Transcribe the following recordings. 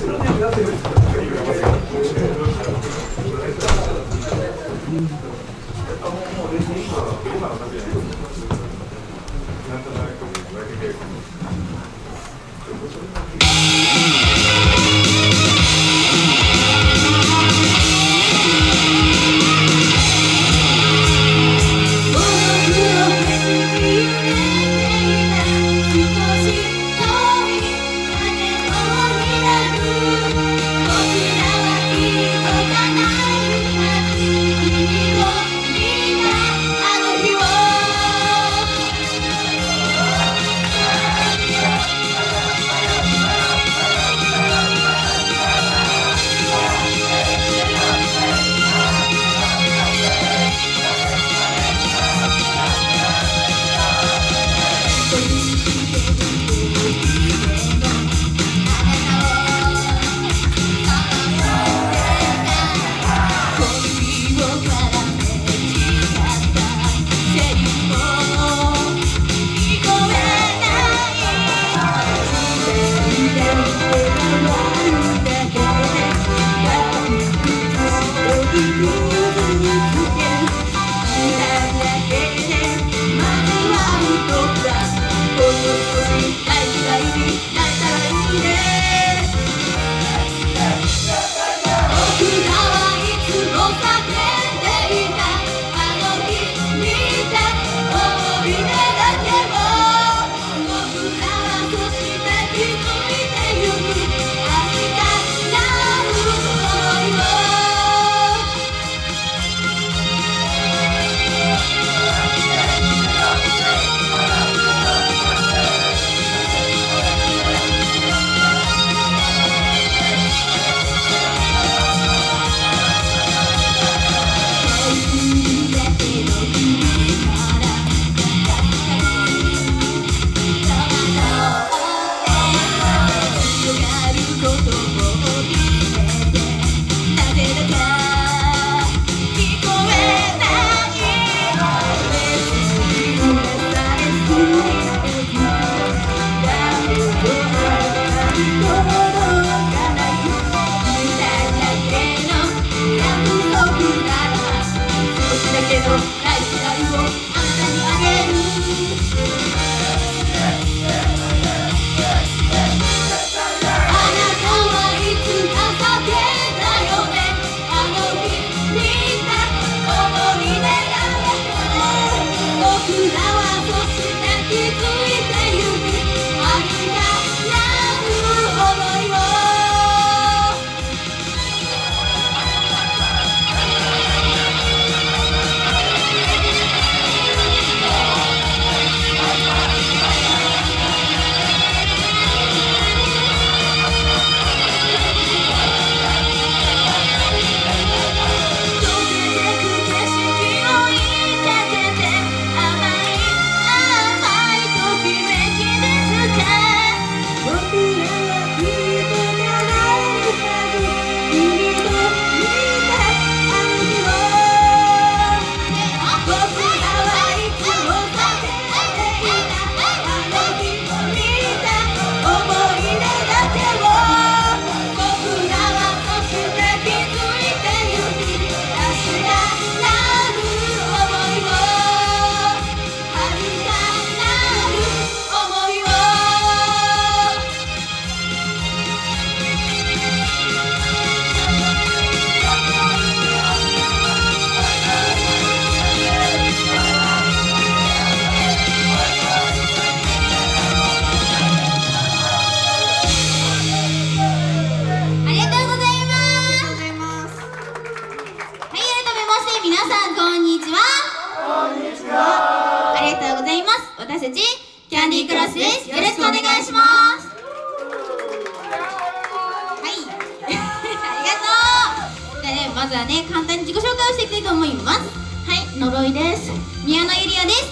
私たちキャンディークラスです。よろしくお願いします。はいありがとう。じゃあね、まずはね、簡単に自己紹介をしていきたいと思います。はい、呪いです。宮野ゆりやです。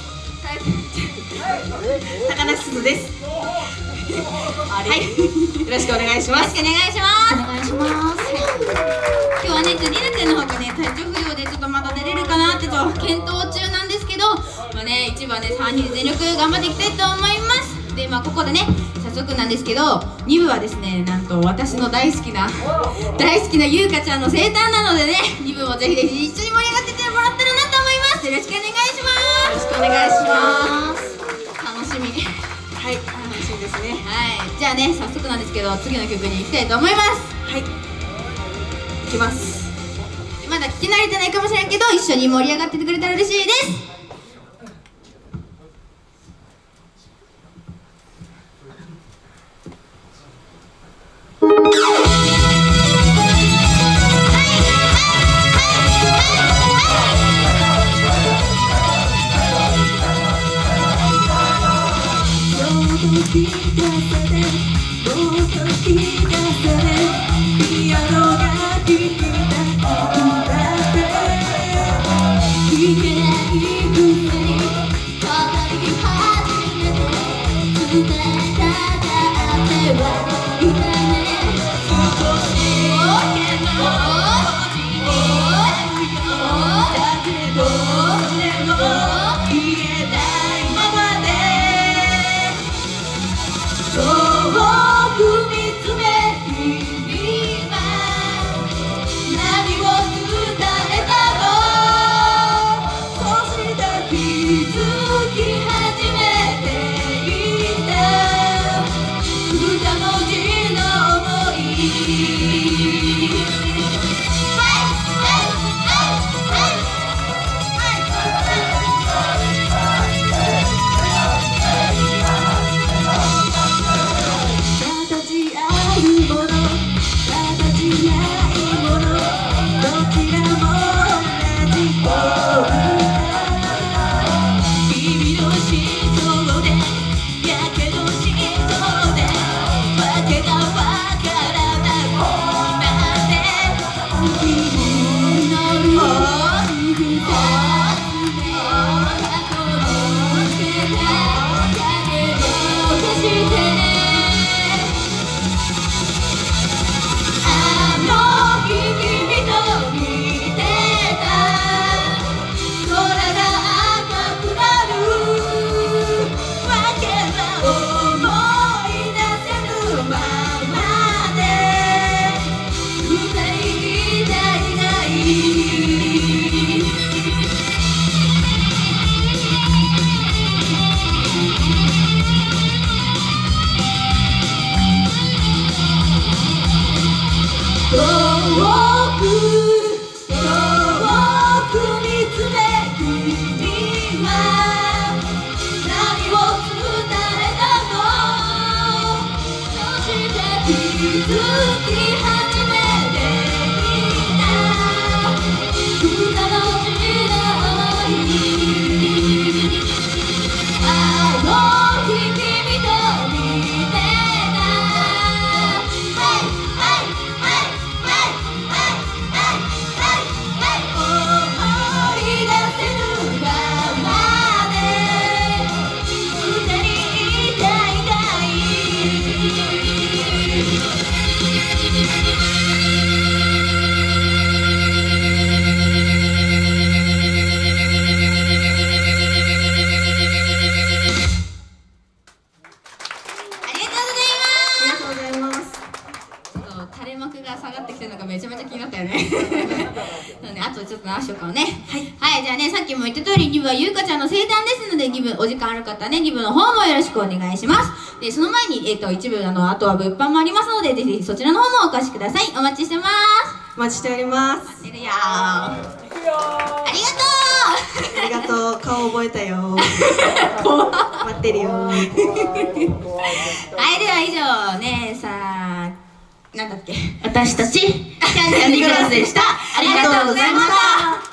高梨すずです。はい、よろしくお願いします。 よろしくお願いします。お願いします。今日はね、りなちゃんの方がね、体調不良でちょっとまだ出れるかなって検討中なんですけど、まあね、一番ね、3人で全力頑張っていきたいと思います。で、まあここでね、早早速なんですけど、2部はですね、なんと私の大好きなゆうかちゃんの生誕なのでね、2部もぜひぜひ一緒に盛り上がってってもらったらなと思います。よろしくお願いします。 よろしくお願いします。 楽しみ。 はい、楽しみですね。 はい、じゃあね、早速なんですけど、次の曲に行きたいと思います。 はい、いきます。 まだ聞き慣れてないかもしれんけど、一緒に盛り上がっててくれたら嬉しいです。 ゆうかちゃんの生誕ですので、2部お時間ある方ね、2部の方もよろしくお願いします。で、その前に、一部あとは物販もありますので、ぜひぜひそちらの方もお越しください。お待ちしてます。 お待ちしております。 待ってるよー。ありがとう。顔覚えたよ。待ってるよ。はい、 では以上ね、さあ、なんだっけ、 私たちキャンディークラスでした。 ありがとうございました。